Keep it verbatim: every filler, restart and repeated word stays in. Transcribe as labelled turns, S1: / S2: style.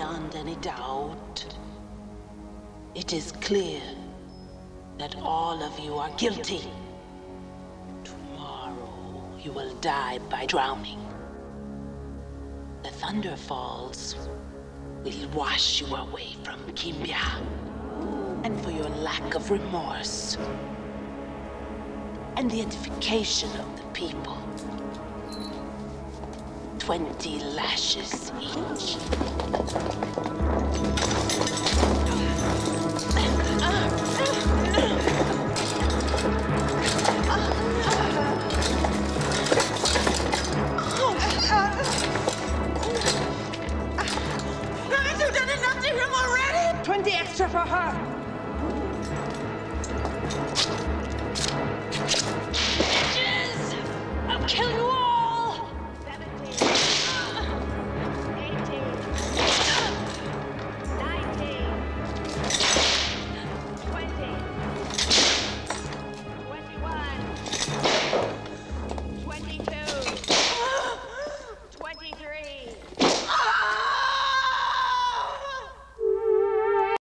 S1: beyond any doubt. It is clear that all of you are guilty. Tomorrow you will die by drowning. The Thunderfalls will wash you away from Kimbia. And for your lack of remorse and the edification of the people, twenty lashes each.
S2: Haven't you done enough to him already?
S3: Twenty extra for her.